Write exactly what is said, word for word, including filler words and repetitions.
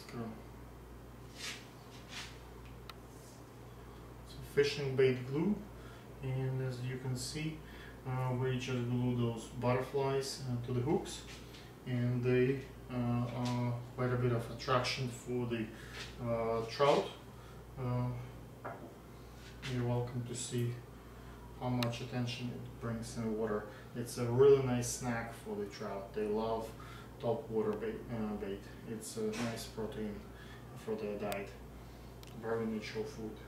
go. So fishing bait glue, and as you can see, uh, we just glue those butterflies uh, to the hooks, and they uh, are quite a bit of attraction for the uh, trout. Uh, you're welcome to see how much attention it brings in the water. It's a really nice snack for the trout. They love top water bait. Uh, bait. It's a nice protein for their diet. Very natural food.